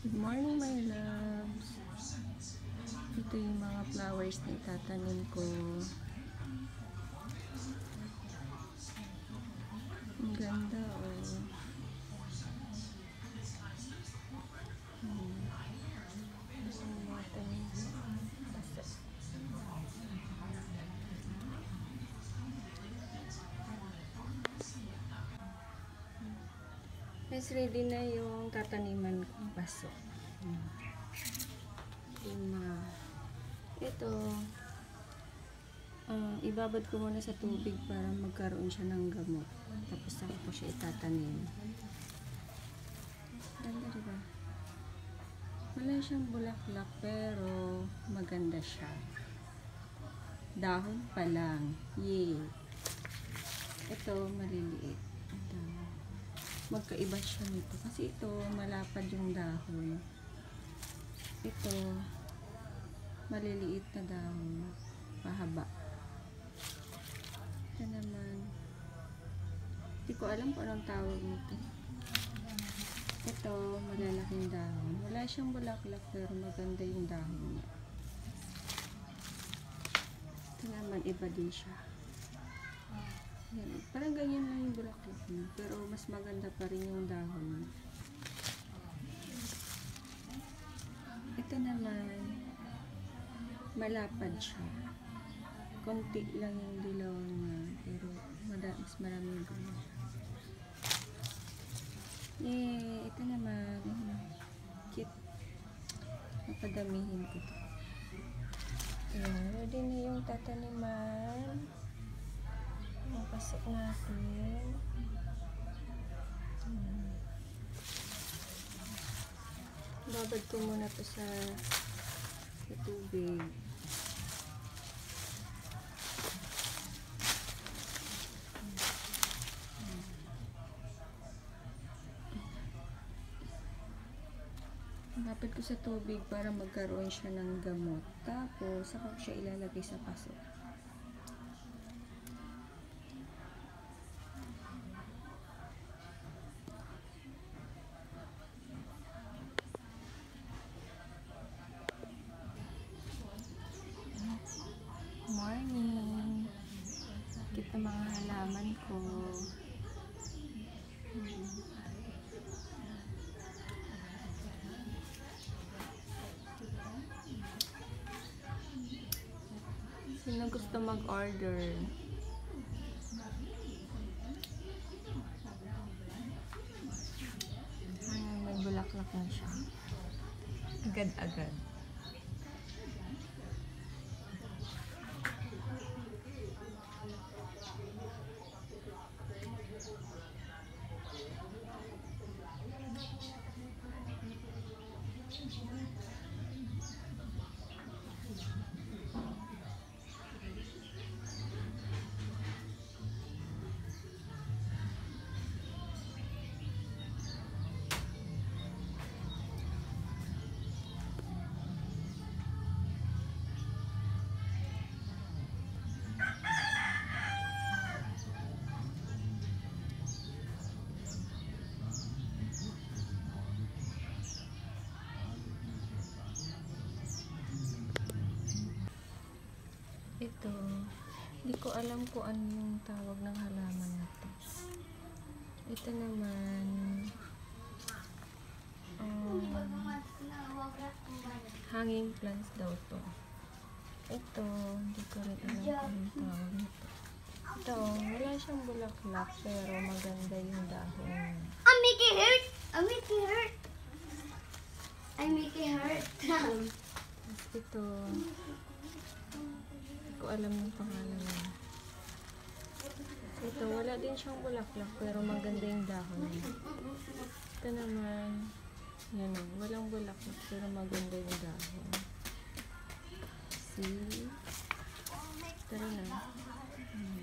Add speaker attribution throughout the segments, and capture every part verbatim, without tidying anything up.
Speaker 1: Good morning, my loves. Ito yung mga flowers na itatanim ko. Ang ganda, oh. Hmm. Guys, ready na yung tataniman kong paso. Hmm. Yung mga ito, uh, ibabad ko muna sa tubig para magkaroon siya ng gamot. Tapos saka ko siya itatanim. Ganda, diba? Wala siyang bulaklak pero maganda siya. Dahon pa lang. Yay! Ito, maliliit. Ito. Magkaiba siya nito. Kasi ito, malapad yung dahon. Ito, maliliit na dahon. Pahaba. Ito naman. Hindi ko alam kung anong tawag nito. Ito, malalaking dahon. Wala siyang bulaklak pero maganda yung dahon niya. Ito naman, iba din siya. Yan. Parang ganyan lang yung bulaklak niya. Pero mas maganda pa rin yung dahon niya. Ito naman, malapad siya. Konti lang yung dilaw niya. Pero mas marami yung dilaw. Yay! Ito naman. Cute. Napadamihin ko ito. Ayan. Ready na yung tataniman. Mapasok natin. Hmm. Babad ko muna ito sa, sa tubig. Babad ko sa tubig para magkaroon siya ng gamot. Tapos, saka ko siya ilalagay sa paso. Morning! Kita mga halaman ko. Hmm. Sino gusto mag-order? Ayan, may bulaklak na siya. Agad-agad. Ito, hindi ko alam kung ano yung tawag ng halaman na ito. Ito naman, um, hanging plants daw to. Ito, hindi ko rin alam kung anong tawag nito. Ito, wala siyang bulaklak pero maganda yung dahon.
Speaker 2: I make it hurt! I make it hurt! I make it hurt!
Speaker 1: Ito, ko alam yung pangalan niya. Ito, wala din siyang bulaklak pero maganda yung dahon niya. Ito naman, yan o, walang bulaklak pero maganda yung dahon. See? Tara na. Hmm.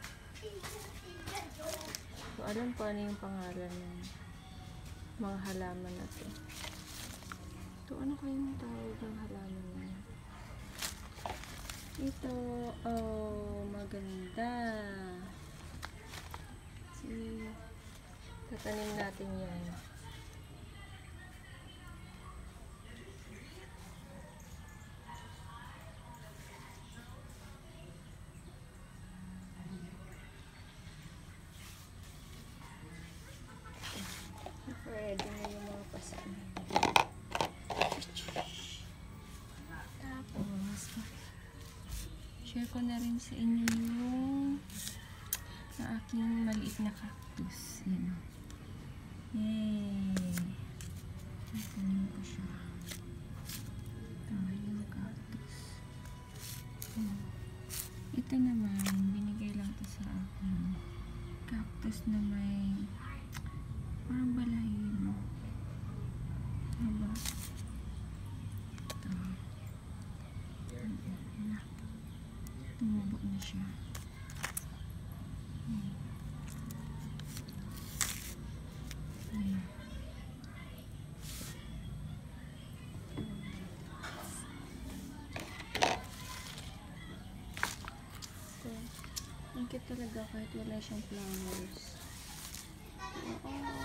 Speaker 1: So, alam po ano yung pangalan ng mga halaman na ito. Ito, ano kayong tawag ng halaman niya? Ito, oh, maganda. See, tatanim natin yan. share ko na rin sa inyo yung na aking maliit na cactus. Yan. Yay! Itanim ko siya. Ito yung cactus. Hmm. Ito naman, binigay lang to sa akin. Cactus na may parang balahibo. Diba? Ito. Tumubo na siya. Hmm. Ayan. So, ang cute talaga kahit wala siyang flowers. Oo.